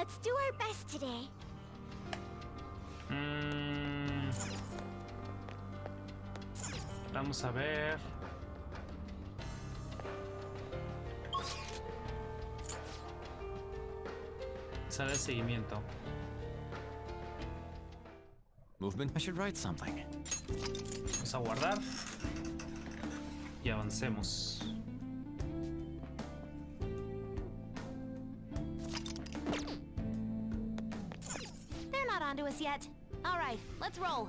Let's do our best today. Vamos a ver. Sale el seguimiento. Movement. I should write something. Vamos a guardar y avancemos. They're not onto us yet. All right, let's roll.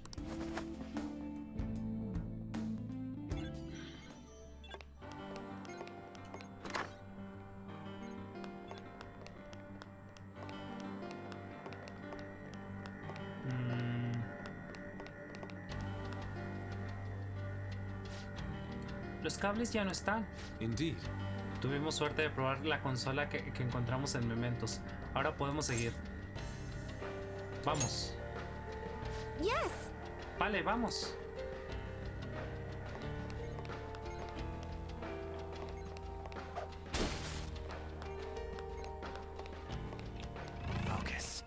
Los cables ya no están. Indeed. Tuvimos suerte de probar la consola que encontramos en Mementos. Ahora podemos seguir. Vamos. Yes. Vale, vamos. Focus.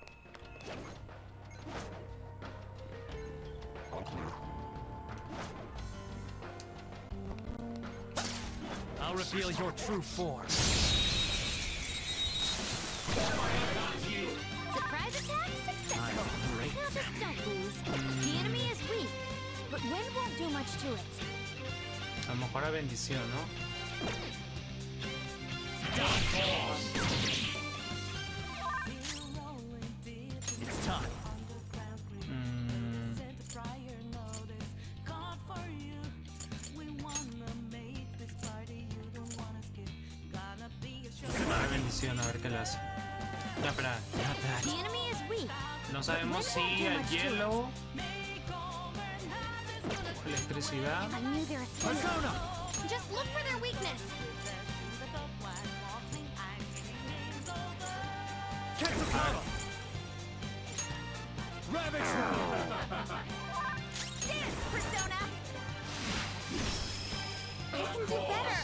I'll reveal your true form. Surprise attack successful. Great. Now just don't lose. The enemy is weak, but wind won't do much to it. A lo mejor a bendición, ¿no? It's time. A bendición, a ver qué le hace. Ya, espera. The enemy is weak. No sabemos si el hielo, electricidad. I knew there was Persona. Just look for their weakness. Ketsukawa. Ravage roll. Dance, Persona. They can do better.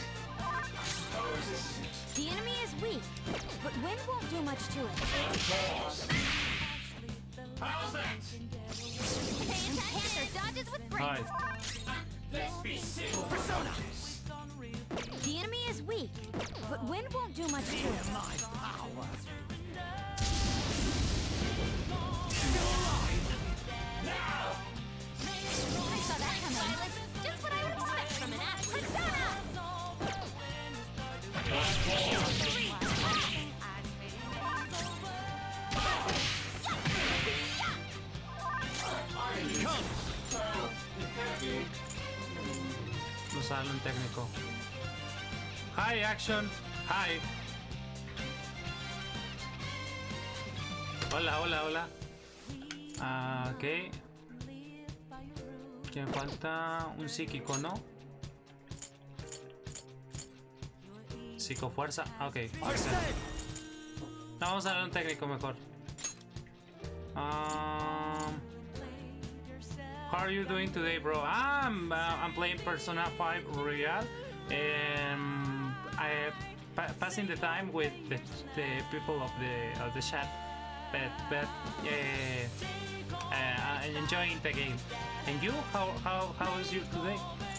The enemy is weak, but wind won't do much to it. How's that? Panther dodges with grace. Ay, Let's be civil. Persona. The enemy is weak, but wind won't do much to it. My power. I saw that coming. Just what I would expect from an ass. Persona! no sale un técnico. Hi, action. Hi. Hola, hola, hola. Ok. Que falta un psíquico, ¿no? Psicofuerza. Ok. No, vamos a darle un técnico mejor. How are you doing today, bro? I'm playing Persona 5 Royal, and I passing the time with the people of the chat, but I'm enjoying the game. And you, how is you today?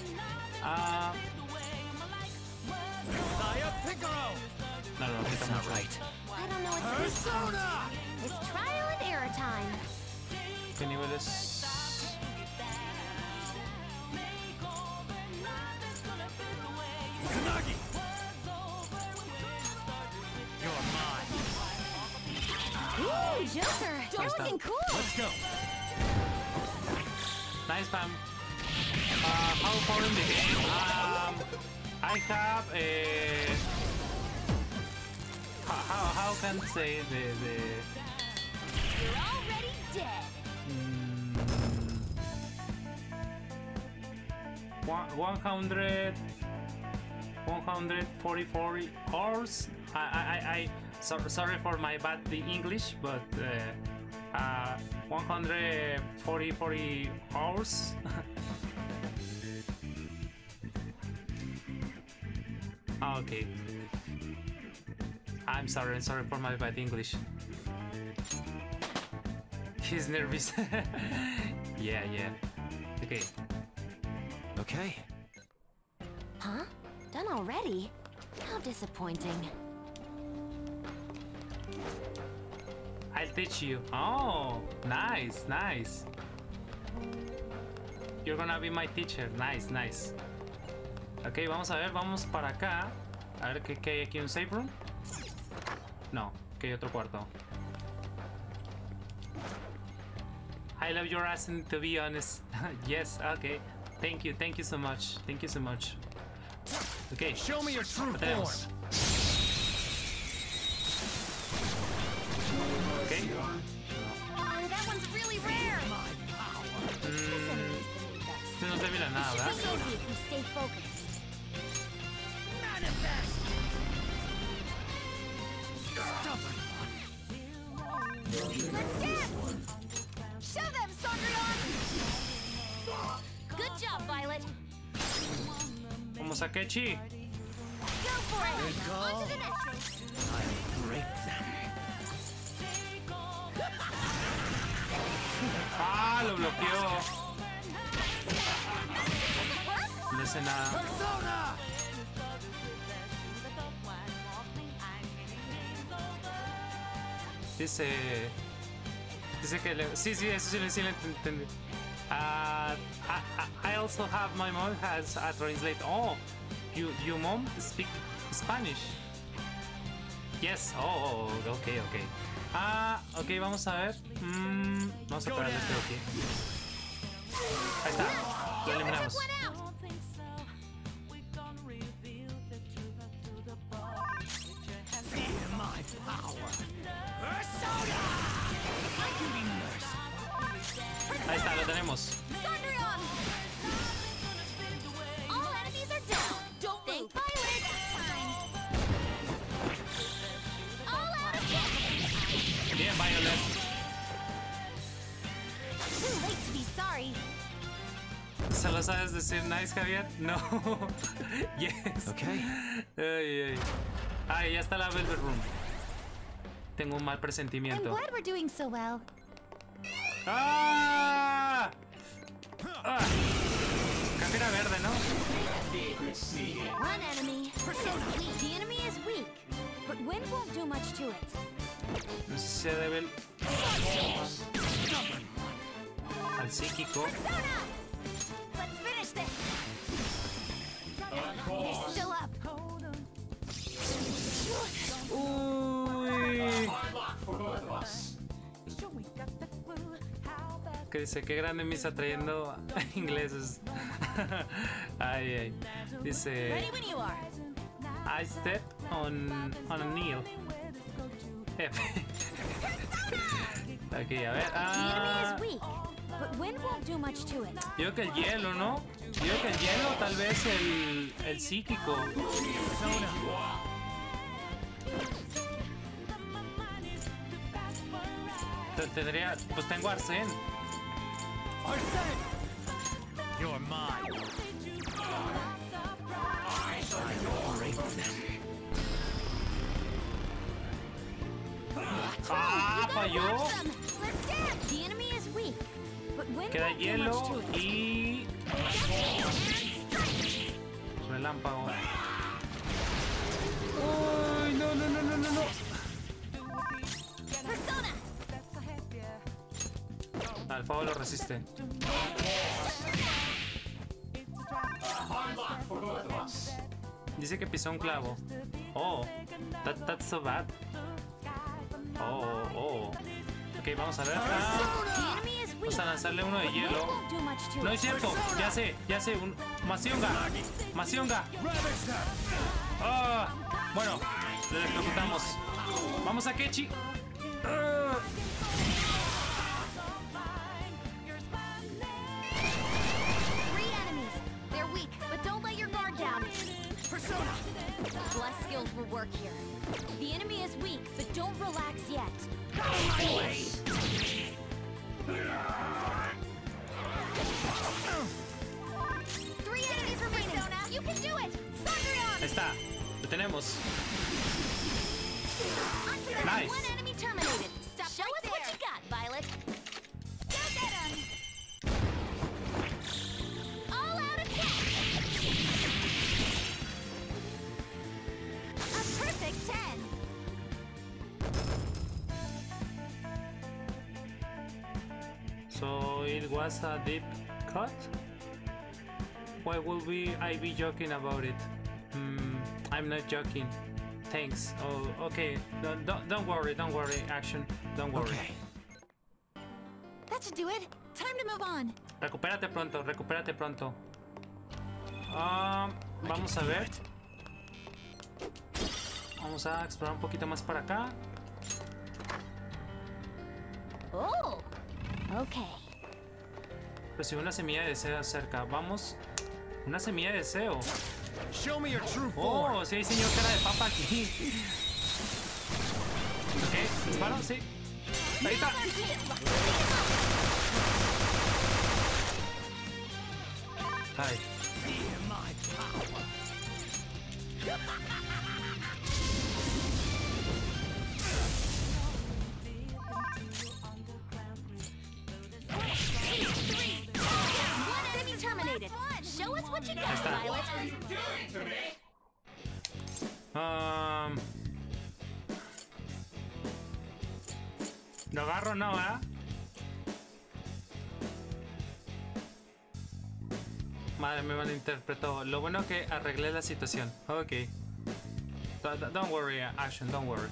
Saya Piccolo. No, That's not right. I don't know what to do. Persona. It's trial and error time. ¿Qué nivel es? Tsunagi. You're mine. Ooh, Joker! You're está. looking cool! Let's go. Nice, fam. How far in the game? I have a. How can I say the You're already dead. 144 hours. Sorry for my bad English, but 140 hours. Okay. I'm sorry for my bad English. He's nervous. Yeah. Okay. Okay. Huh? Done already? How disappointing. I'll teach you. Oh, nice. You're gonna be my teacher. Nice. Ok, vamos a ver, vamos para acá. A ver qué hay aquí, un save room. No, que hay otro cuarto. I love your accent, to be honest. Yes, okay. Thank you so much. Okay. Show me your true Lo form. tenemos. Okay. That one's really rare. This enemy's the best. Este no es débil a nada, Should ¿verdad? be easy if we stay focused. Manifest. Stubborn one. Let's dance! Show them, Sondrion! Good job, Violet. Vamos a Kechi. Go for it! go. On to the next. I'll break them. Ah, lo bloqueó. No hace nada. Persona! Dice que sí, eso sí le entendí. I also have my mom has a translate. Oh, your mom speak Spanish. Yes. Oh, okay. Ok, vamos a ver. Vamos a pegarle este de aquí. Ahí está. Lo eliminamos. Went out! Feel my power. Persona! I can be merciful. Ahí está, lo tenemos. Sondrion! All enemies are down. Don't think Violet. Time. All out of hit. Bien, Violet. Too late to be sorry. ¿Solo sabes decir nice, Javier? No. Yes. Okay. Ay, ya está la Velvet Room. Tengo un mal I'm presentimiento. glad we're doing so well. ¡Ah! ¡Ah! Cafera verde, ¿no? One enemy is weak. The enemy is weak, but wind won't do much to it. No sé si se debe al psíquico. Persona! Let's finish this. He's still up. Uy. Que dice, qué grande misa trayendo ingleses. Ay. Dice, Ready when you are. I step on a nail. Aquí, a ver. The enemy is weak, but wind won't do much to it. Yo creo que el hielo, ¿no? Yo creo que el hielo, tal vez el psíquico. Tendría, pues tengo Arsén. Arsene! You're mine. I'll break them. ¡Ah, falló! Awesome. Let's dance. The enemy is weak, but wind Queda won't do hielo much to it. y relámpago. ¡Uy, no! Persona! Al fuego lo resiste. Dice que pisó un clavo. Oh, that's so bad. Oh. Ok, vamos a ver. The enemy is weak. Vamos a lanzarle uno de but wind hielo. won't do much to No it. es cierto, ya sé. Masionga. Ah, bueno, lo ejecutamos. Vamos a Kechi. Ah. Three enemies. They're weak, but don't let your guard down. Persona! Bless skills will work here. The enemy is weak, but don't relax yet. My way! Three enemies remaining. Persona, you can do it. Sondrion! Ahí está, lo tenemos. Nice. One enemy terminated. Stop. Show us what you got, Violet. Go get him. All out attack. A perfect 10. So it was a deep cut? Why would I be joking about it? I'm not joking. Thanks. Oh, okay. Don't worry. Action. Don't worry. Okay. That should do it. Time to move on. Recupérate pronto. Vamos a ver. Vamos a explorar un poquito más para acá. Oh. Okay. Recibe una semilla de deseo cerca. Vamos. Una semilla de deseo. Show me your true form. Oh, sí hay señor cara de papa aquí. Ok, disparo, sí. Ahí está. Ay. Feel my power. One enemy terminated. Show us what you got, Violet. Doing to me? Lo agarro, no, ¿verdad? Madre, me malinterpretó. Lo bueno que arreglé la situación. Ok. Don't worry, Action, don't worry.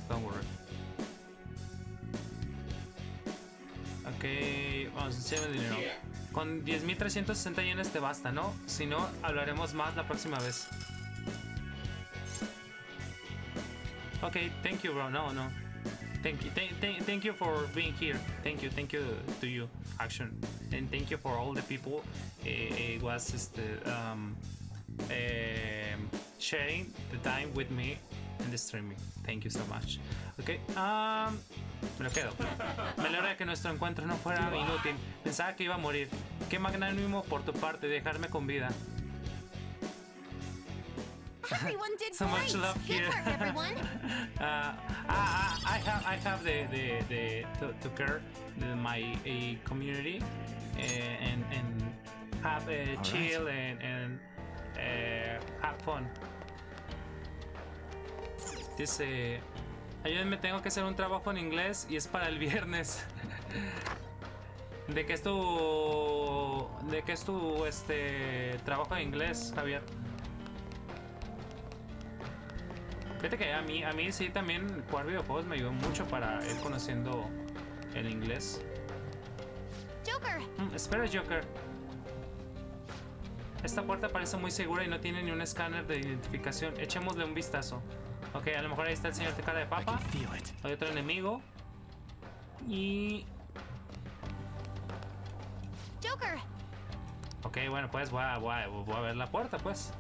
Ok, vamos, enséñame el dinero. Con 10.360 yenes te basta, ¿no? Si no, hablaremos más la próxima vez. Ok, thank you, bro. No. Thank you for being here. Thank you to you, Action, and thank you for all the people. It was sharing the time with me in the streaming. Thank you so much. Okay, me lo quedo. Me alegra de que nuestro encuentro no fuera inútil. Pensaba que iba a morir. Qué magnánimo por tu parte dejarme con vida. Everyone did So much great. love here. Good work, everyone. I have the to care my community and have a chill and have fun. Dice, ayúdenme, tengo que hacer un trabajo en inglés y es para el viernes. ¿De qué es tu trabajo en inglés, Javier? Fíjate que a mí sí también jugar videojuegos me ayudó mucho para ir conociendo el inglés. Joker. Espera, Joker. Esta puerta parece muy segura y no tiene ni un escáner de identificación. Echémosle un vistazo. Ok, a lo mejor ahí está el señor de cara de papa. Hay otro enemigo. Y... Joker. Ok, bueno, pues voy a ver la puerta, pues.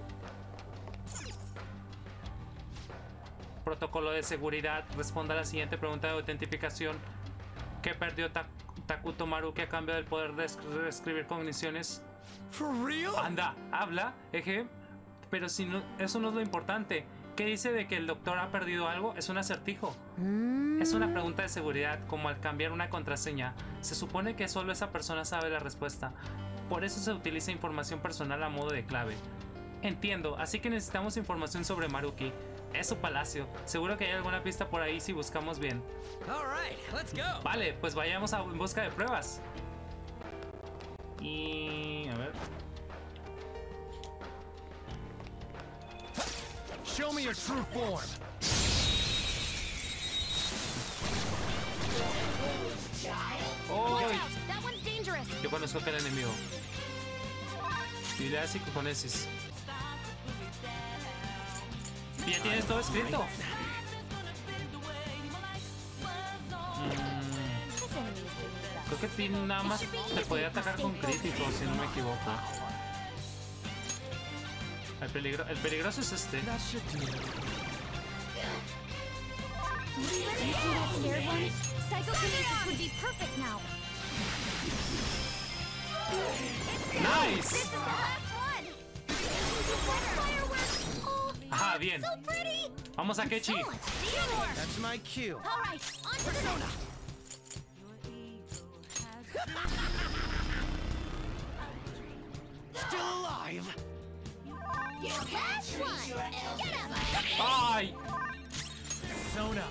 Protocolo de seguridad. Responda a la siguiente pregunta de autentificación. ¿Qué perdió Takuto Maruki a cambio del poder de escribir cogniciones? For real? Anda, habla, eje. Pero si no, eso no es lo importante. ¿Qué dice de que el doctor ha perdido algo? Es un acertijo. Es una pregunta de seguridad, como al cambiar una contraseña. Se supone que solo esa persona sabe la respuesta. Por eso se utiliza información personal a modo de clave. Entiendo, así que necesitamos información sobre Maruki. Es su palacio. Seguro que hay alguna pista por ahí si buscamos bien. All right, let's go. Vale, pues vayamos en busca de pruebas. Y... a ver... Show me your true form. ¡Oh! Watch out. That one's dangerous. Yo conozco aquel enemigo. Habilidad psicofonesis. Y ya tienes todo escrito. Creo que Tim nada más te podía atacar con crítico, si no me equivoco. El peligroso es este. That should do it. See that scared one? Psychokinesis would be perfect now. Nice. This is the last one. Fireworks. Oh, Ajá, bien. so pretty. Vamos a Kechi. That's my cue. All right, on to the next. Still alive. Last one. Get up. ¡Ay! Persona.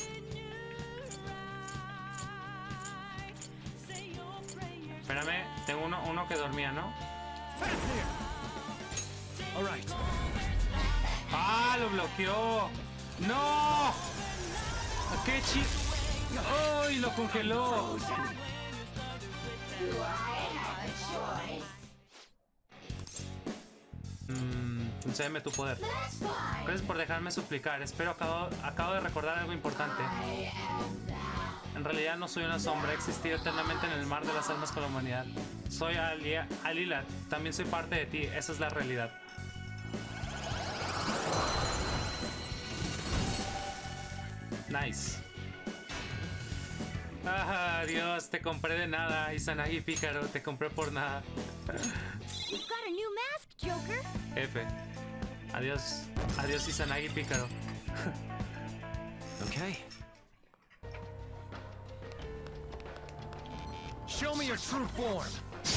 Espérame, tengo uno que dormía, ¿no? All right. ¡Ah! ¡Lo bloqueó! ¡No! ¡Kechi! ¡Ay! ¡Lo congeló! Concédeme tu poder. Gracias por dejarme suplicar. Espero acabo de recordar algo importante. En realidad no soy una sombra. He existido eternamente en el mar de las almas con la humanidad. Soy Alila. También soy parte de ti. Esa es la realidad. Nice. Ah, Dios, te compré de nada. Izanagi Pícaro, te compré por nada. You've got a new mask, Joker. F. Adiós. Adiós, Izanagi Pícaro. Okay. Show me your true form.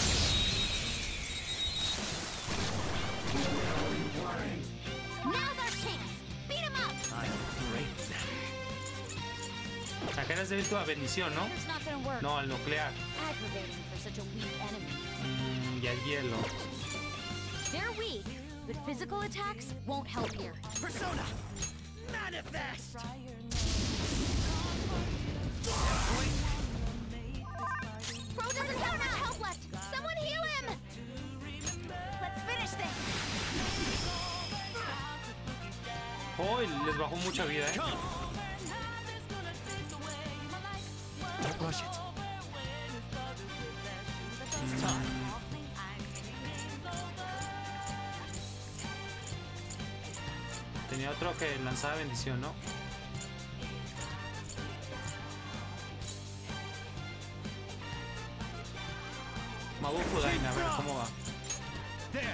Now's our chance. Beat him up. I'm great. Acá eres débil tu bendición, ¿no? It's not gonna work. No, al nuclear. Aggravating for such a weak enemy. Y al hielo. They're weak, but physical attacks won't help here. Persona. Manifest. Bro doesn't have much help left. Someone heal him. Let's finish this. Oh, les bajó mucha vida, ¿eh? Come. Don't rush it. It's time. Tenía otro que lanzaba bendición, ¿no? Mabufu Daina, a ver cómo va. There.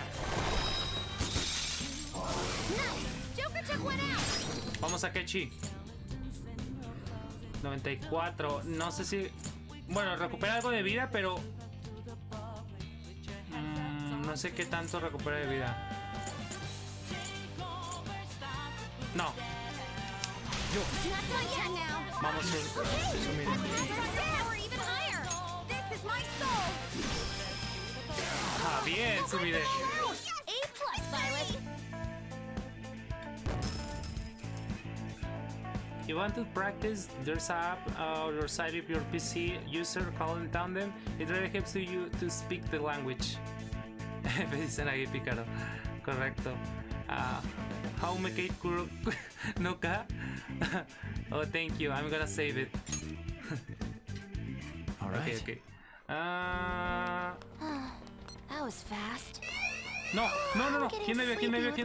Nice. Joker took one out. Vamos a Kechi. 94. No sé si... Bueno, recupera algo de vida, pero... no sé qué tanto recupera de vida. No. It's not done yet now. Vamos a... Or even higher. This is my soul. Ah, bien, Sumire. A+, Violet. You want to practice? There's an app on your side of your PC user called Tandem. It really helps you to speak the language. Me dicen aquí Pícaro. Correcto. How make Kuro Nuka? Oh, thank you. I'm gonna save it. All right. Okay. That was fast. No. ¿Quién me vio?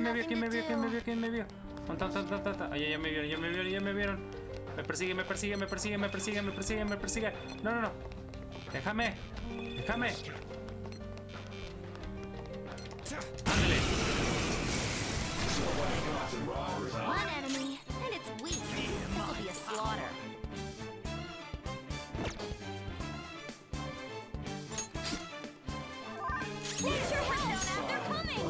Ay, ya me vieron. Me persigue. No. Déjame. Ándale. One enemy, and it's weak. This'll be a slaughter. Where's your help? They're coming!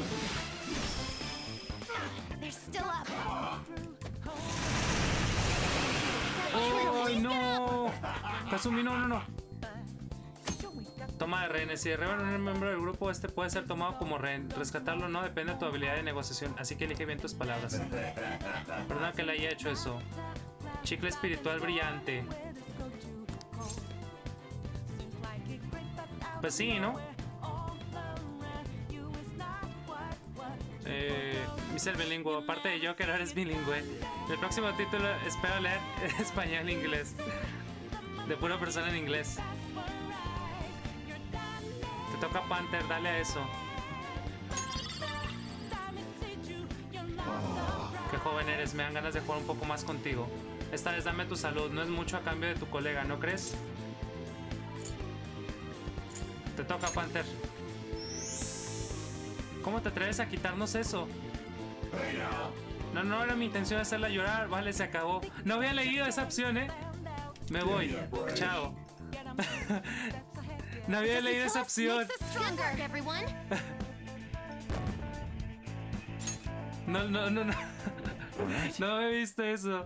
They're still up. ¡Ay, no! Kazumi, no. Toma de rehenes. Si derriban a un miembro del grupo, este puede ser tomado como rehén. Rescatarlo no depende de tu habilidad de negociación, así que elige bien tus palabras. Perdona que le haya hecho eso. Chicle espiritual brillante. Pues sí, ¿no? Mr. Bilingüe, aparte de Joker, ahora eres bilingüe. El próximo título espero leer español e inglés. De pura persona en inglés. Te toca Panther, dale a eso. Qué joven eres, me dan ganas de jugar un poco más contigo. Esta vez dame tu salud, no es mucho a cambio de tu colega, ¿no crees? Te toca Panther. ¿Cómo te atreves a quitarnos eso? No, no era mi intención hacerla llorar. Vale, se acabó. No había leído esa opción, ¿eh? Me voy. Chao. No había leído esa opción. No, no, no, no. No he visto eso.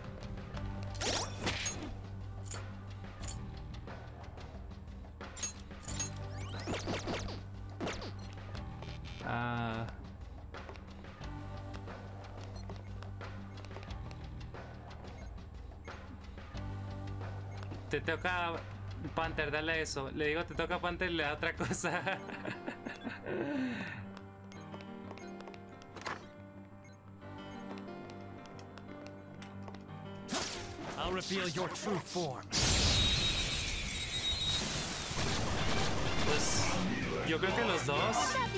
Te toca Panther, dale eso. Le digo te toca Panther y le da otra cosa. I'll reveal your true form. Pues yo creo que los dos.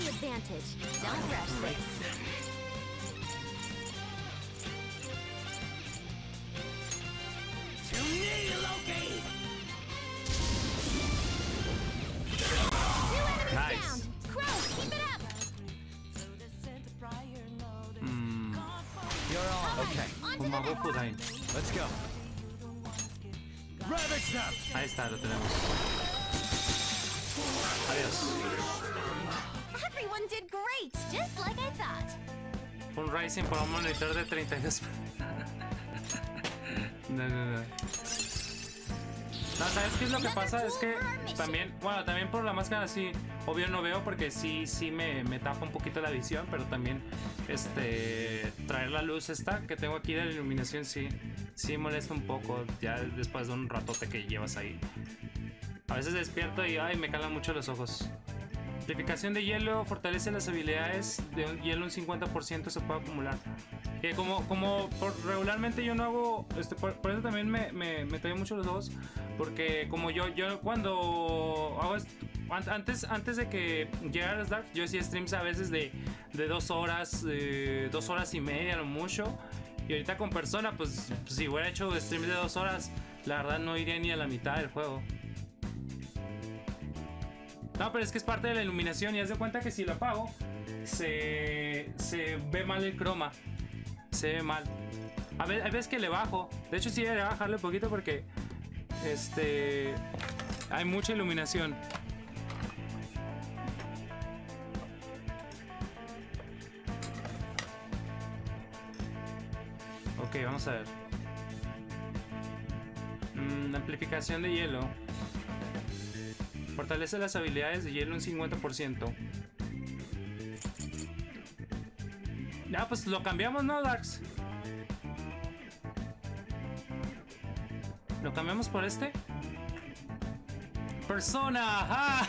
Nice. You're all okay. Let's go. Ravage them. Ahí está, lo tenemos. Adiós. Everyone did great, just like I thought. Un Rising por un monitor de 32. No, no, no. No, ¿sabes qué es lo que pasa? Es que también, bueno, también por la máscara sí, obvio no veo porque sí me tapa un poquito la visión, pero también traer la luz esta que tengo aquí de la iluminación sí molesta un poco ya después de un ratote que llevas ahí. A veces despierto y ay, me calan mucho los ojos. Amplificación de hielo fortalece las habilidades de un hielo un 50% se puede acumular. Que como regularmente yo no hago, por eso también me trae mucho los ojos, porque como yo cuando hago antes de que llegara Dark, yo hacía streams a veces de 2 horas, 2 horas y media a lo mucho, y ahorita con Persona, pues si hubiera hecho streams de 2 horas, la verdad no iría ni a la mitad del juego. No, pero es que es parte de la iluminación y haz de cuenta que si lo apago, se ve mal el croma. Se ve mal. Hay veces que le bajo. De hecho sí debería bajarle un poquito porque hay mucha iluminación. Ok, vamos a ver. Amplificación de hielo. Fortalece las habilidades de hielo un 50%. Ya, pues lo cambiamos, ¿no, Darks? ¿Lo cambiamos por este? ¡Persona! ¡Ah!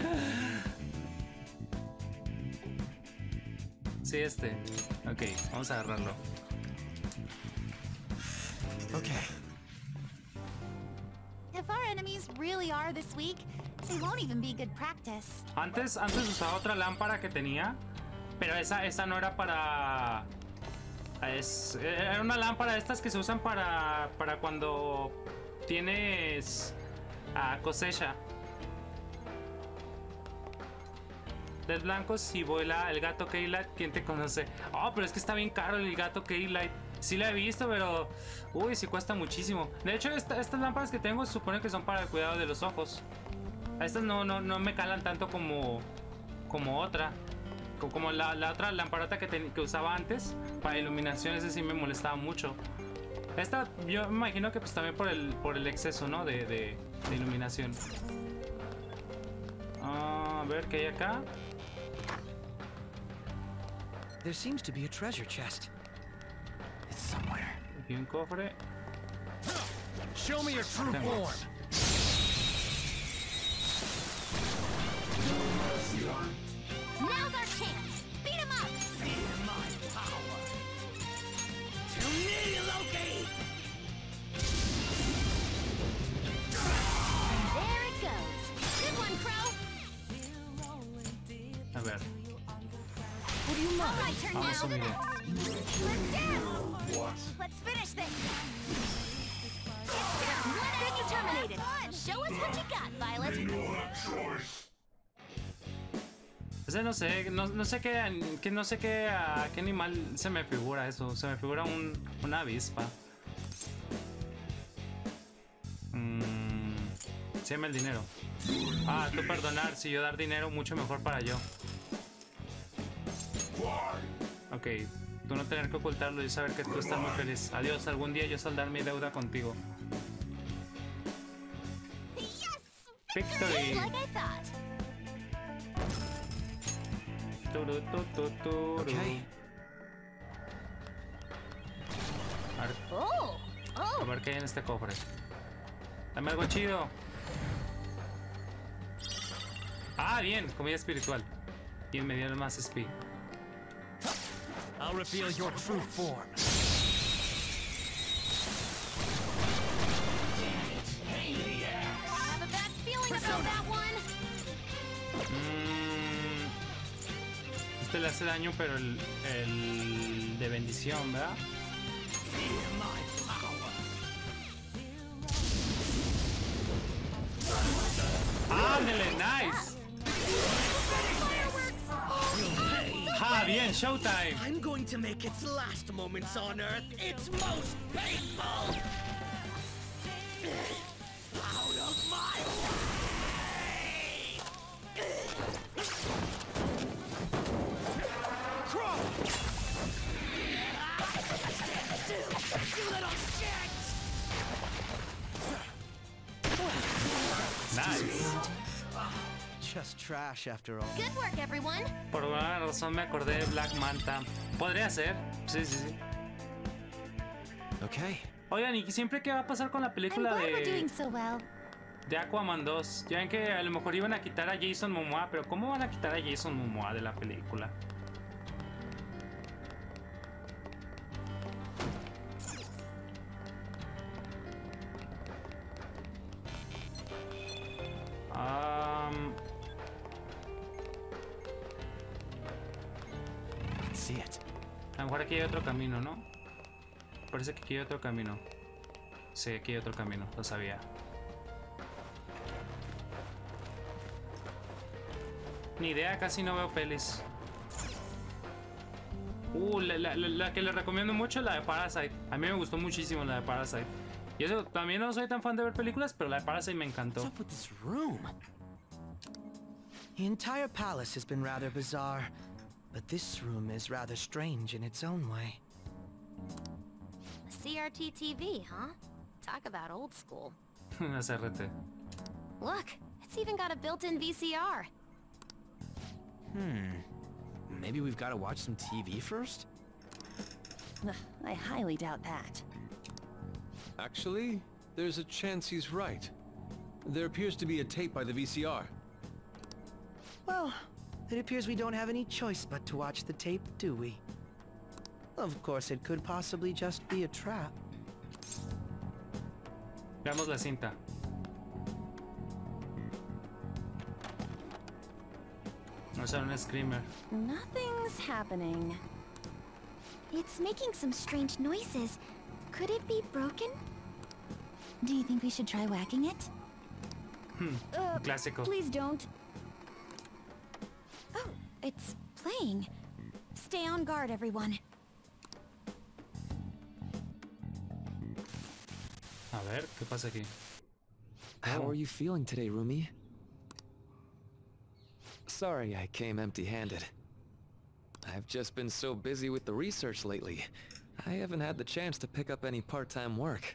Sí, este. Ok, vamos a agarrarlo. Okay. If our enemies really are this weak, they won't even be good practice. Antes usaba otra lámpara que tenía, pero esa no era para... Era una lámpara de estas que se usan para cuando tienes cosecha. Del blanco si vuela el gato Keylight, ¿quién te conoce? Oh, pero es que está bien caro el gato Keylight. Sí la he visto, pero... Uy, sí cuesta muchísimo. De hecho, estas lámparas que tengo se supone que son para el cuidado de los ojos. Estas no me calan tanto como otra. Como la otra lamparota que usaba antes para iluminación, ese sí me molestaba mucho. Esta yo me imagino que pues también por el exceso, ¿no? de iluminación. A ver qué hay acá. There seems to be a treasure chest. It's somewhere. Aquí un cofre. Show me your true form. Now's our chance. Beat him up. Feel my power. To me, Loki. And there it goes. Good one, Crow. A ver. What do you All mind? right, turn Vamos a now. mirar. Let's dance. Let's finish this. This is terminated. Show us what you got, Violet. Ese no sé, no sé no sé qué, a qué animal se me figura eso. Se me figura una avispa. Sí, el dinero. Ah, tú perdonar, si yo dar dinero, mucho mejor para yo. Ok, tú no tener que ocultarlo y saber que tú estás muy feliz. Adiós, algún día yo saldar mi deuda contigo. Victory. Like I thought. Okay. A ver qué hay en este cofre. Dame algo chido. Ah, bien, comida espiritual. Y me dieron más speed. I'll reveal your true form. I have a bad feeling about that one. Este le hace daño, pero el de bendición, ¿verdad? ¡Ándale, nice! ¡Ah, bien, showtime! I'm going to make its last moments on Earth its most painful! Out of my way! Crawl! You little shit! Nice. Just trash after all. Good work, everyone. Por alguna razón me acordé de Black Manta. Podría ser. Sí, sí, sí. Okay. Oigan, ¿y siempre qué va a pasar con la I'm película glad we're doing so well. de Aquaman 2? Ya ven que a lo mejor iban a quitar a Jason Momoa, pero ¿cómo van a quitar a Jason Momoa de la película? See it. A lo mejor aquí hay otro camino, ¿no? Parece que aquí hay otro camino. Sí, aquí hay otro camino, lo sabía. Ni idea, casi no veo pelis. La que le recomiendo mucho es la de Parasite. A mí me gustó muchísimo la de Parasite. Y eso, también no soy tan fan de ver películas, pero la de Parasite me encantó. What's up with this room? The entire palace has been rather bizarre, but this room is rather strange in its own way. CRT TV, huh? Talk about old school. Una CRT. Look, it's even got a built-in VCR. Maybe we've got to watch some TV first? I highly doubt that. Actually, there's a chance he's right. There appears to be a tape by the VCR. Well, it appears we don't have any choice but to watch the tape, do we? Of course, it could possibly just be a trap. Veamos la cinta. No es un screamer. Nothing's happening. It's making some strange noises. Could it be broken? Do you think we should try whacking it? Clásico. Please don't. Oh, it's playing. Stay on guard, everyone. A ver, ¿qué pasa aquí? How are you feeling today, Rumi? Sorry I came empty-handed. I've just been so busy with the research lately. I haven't had the chance to pick up any part-time work.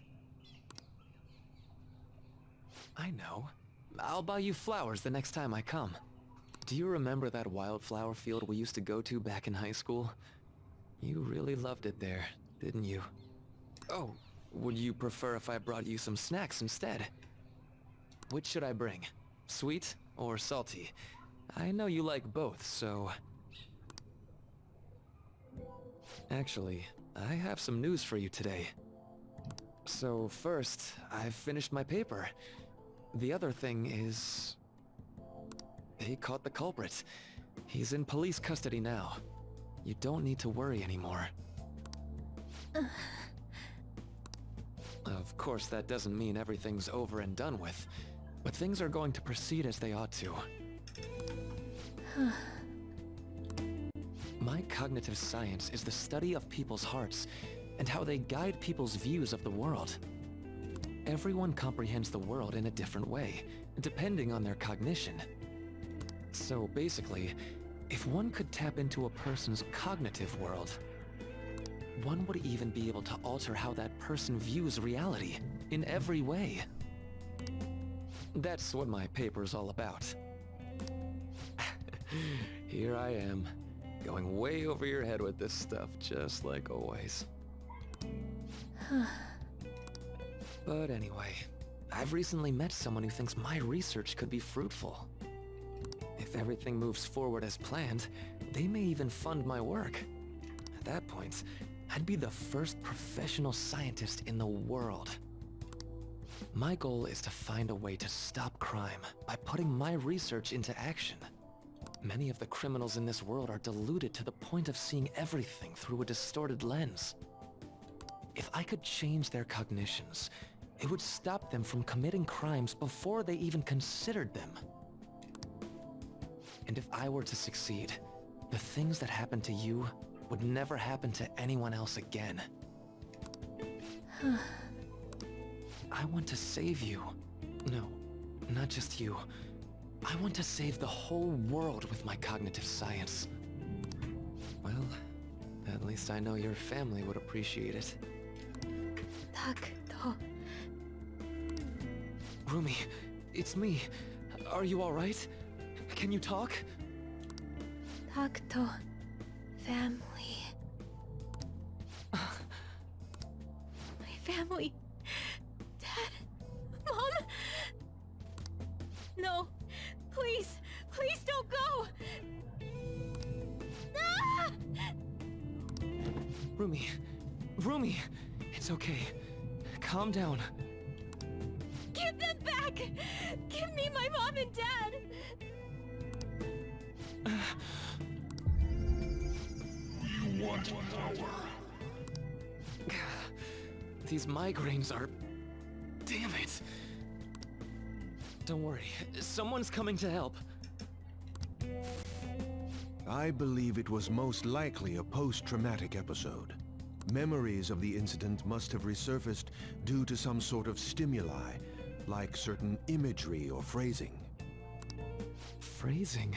I know. I'll buy you flowers the next time I come. Do you remember that wildflower field we used to go to back in high school? You really loved it there, didn't you? Oh, would you prefer if I brought you some snacks instead? Which should I bring? Sweet or salty? I know you like both, so... Actually, I have some news for you today. So first, I've finished my paper. The other thing is... They caught the culprit. He's in police custody now. You don't need to worry anymore. Of course, that doesn't mean everything's over and done with, but things are going to proceed as they ought to. My cognitive science is the study of people's hearts and how they guide people's views of the world. Everyone comprehends the world in a different way, depending on their cognition. So basically, if one could tap into a person's cognitive world, one would even be able to alter how that person views reality in every way. That's what my paper's all about. Here I am, going way over your head with this stuff, just like always. But anyway, I've recently met someone who thinks my research could be fruitful. If everything moves forward as planned, they may even fund my work. At that point, I'd be the first professional scientist in the world. My goal is to find a way to stop crime by putting my research into action. Many of the criminals in this world are deluded to the point of seeing everything through a distorted lens. If I could change their cognitions, it would stop them from committing crimes before they even considered them. And if I were to succeed, the things that happened to you would never happen to anyone else again. I want to save you. No, not just you. I want to save the whole world with my cognitive science. Well, at least I know your family would appreciate it. Takuto. Rumi, it's me. Are you alright? Can you talk? Takuto. Family. My family. Dad. Mom. No. Please. Please don't go. Ah! Rumi. Rumi! It's okay. Calm down. Give them back! Give me my mom and dad! You want power. These migraines are... Damn it! Don't worry. Someone's coming to help. I believe it was most likely a post-traumatic episode. Memories of the incident must have resurfaced due to some sort of stimuli, like certain imagery or phrasing. Phrasing?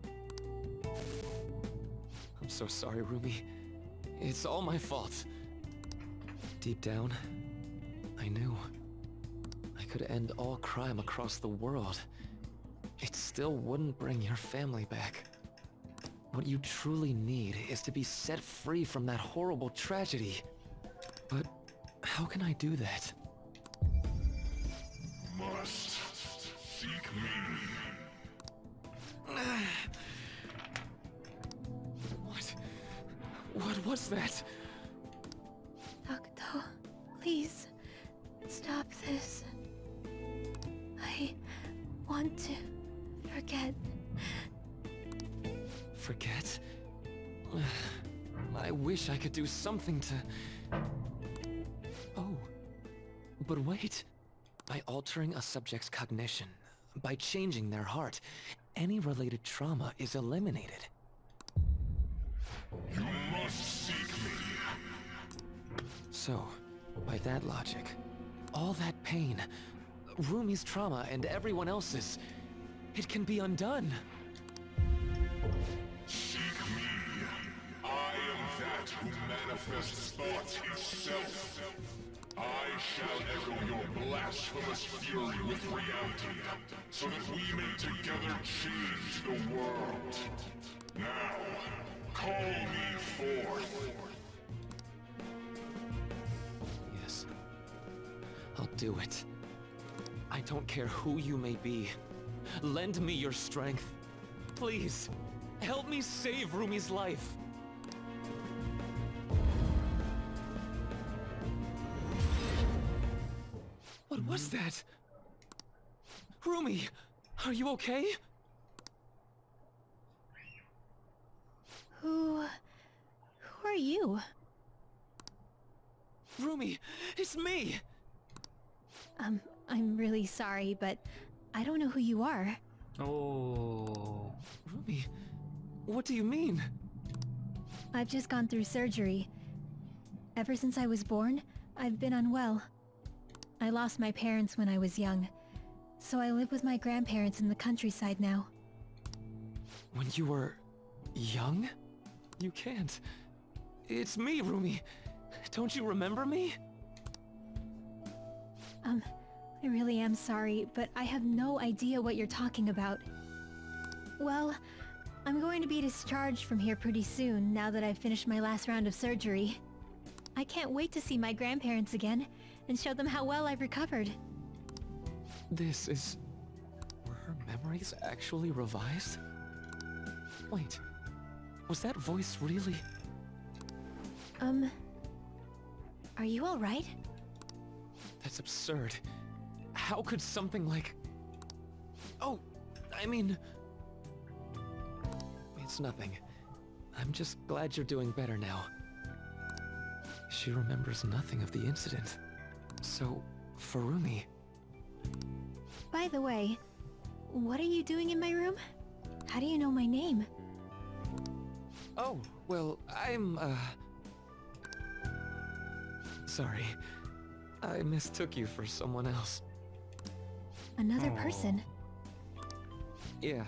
I'm so sorry, Rumi. It's all my fault. Deep down, I knew I could end all crime across the world. It still wouldn't bring your family back. What you truly need is to be set free from that horrible tragedy. But how can I do that? Must seek me. What was that? Takuto, please, stop this. I want to forget. Forget? I wish I could do something to... Oh. But wait. By altering a subject's cognition, by changing their heart, any related trauma is eliminated. You must seek me. So, by that logic, all that pain, Rumi's trauma and everyone else's, it can be undone. Seek me. I am that who manifests thought itself. I shall echo your blasphemous fury with reality, so that we may together change the world. Now, call me forth. Yes. I'll do it. I don't care who you may be. Lend me your strength. Please, help me save Rumi's life. What was that? Rumi, are you okay? Who are you? Rumi, it's me! I'm really sorry, but I don't know who you are. Oh. Rumi, what do you mean? I've just gone through surgery. Ever since I was born, I've been unwell. I lost my parents when I was young, so I live with my grandparents in the countryside now. When you were... young? You can't. It's me, Rumi. Don't you remember me? I really am sorry, but I have no idea what you're talking about. Well, I'm going to be discharged from here pretty soon, now that I've finished my last round of surgery. I can't wait to see my grandparents again, and show them how well I've recovered. This is... were her memories actually revised? Wait, was that voice really... Are you alright? That's absurd. How could something like... Oh, I mean... It's nothing. I'm just glad you're doing better now. She remembers nothing of the incident. So, Furumi... By the way, what are you doing in my room? How do you know my name? Oh, well, I'm, Sorry. I mistook you for someone else. Another person? Yeah.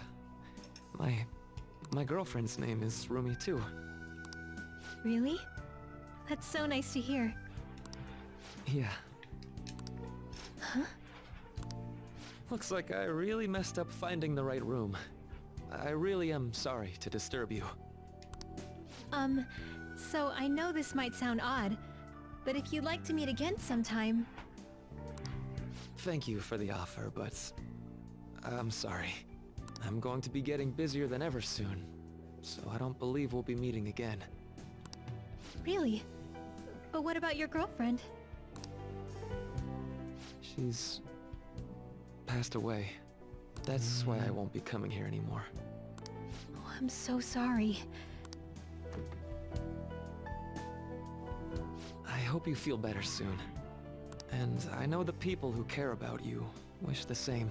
My girlfriend's name is Rumi too. Really? That's so nice to hear. Yeah. Huh? Looks like I really messed up finding the right room. I really am sorry to disturb you. So I know this might sound odd, but if you'd like to meet again sometime... Thank you for the offer, but... I'm sorry. I'm going to be getting busier than ever soon, so I don't believe we'll be meeting again. Really? But what about your girlfriend? She's... passed away. That's why I won't be coming here anymore. Oh, I'm so sorry. I hope you feel better soon. And I know the people who care about you wish the same.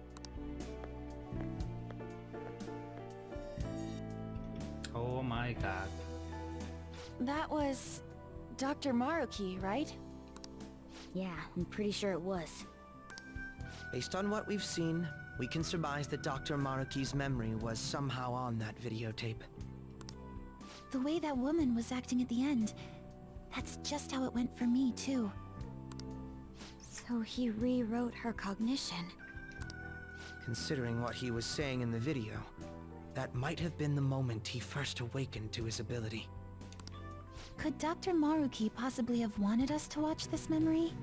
Oh my god. That was... Dr. Maruki, right? Yeah, I'm pretty sure it was. Based on what we've seen, we can surmise that Dr. Maruki's memory was somehow on that videotape. The way that woman was acting at the end, that's just how it went for me, too. So he rewrote her cognition. Considering what he was saying in the video, that might have been the moment he first awakened to his ability. Could Dr. Maruki possibly have wanted us to watch this memory?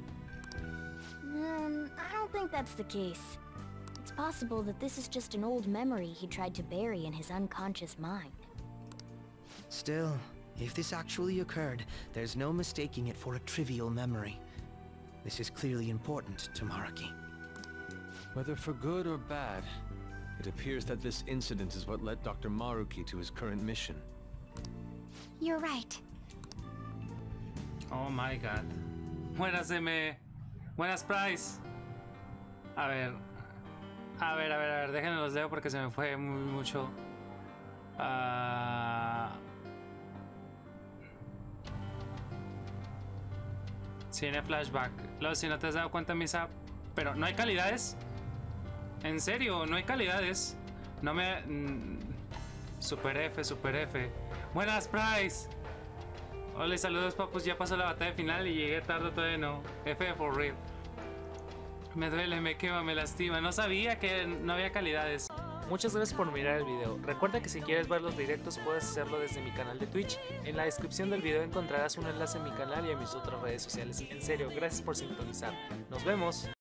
I don't think that's the case. It's possible that this is just an old memory he tried to bury in his unconscious mind. Still, if this actually occurred, there's no mistaking it for a trivial memory. This is clearly important to Maruki. Whether for good or bad, it appears that this incident is what led Dr. Maruki to his current mission. You're right. Oh my god. Buenas, M. Buenas, Price. A ver, déjenme los leo porque se me fue mucho. Cine flashback. Si no te has dado cuenta, Misa, pero no hay calidades. En serio, no hay calidades. No me... Super F, Super F. Buenas, Price. Hola, saludos, papus. Ya pasó la batalla final y llegué tarde, todavía no. F for real. Me duele, me quema, me lastima. No sabía que no había calidades. Muchas gracias por mirar el video. Recuerda que si quieres ver los directos puedes hacerlo desde mi canal de Twitch. En la descripción del video encontrarás un enlace a mi canal y a mis otras redes sociales. En serio, gracias por sintonizar. Nos vemos.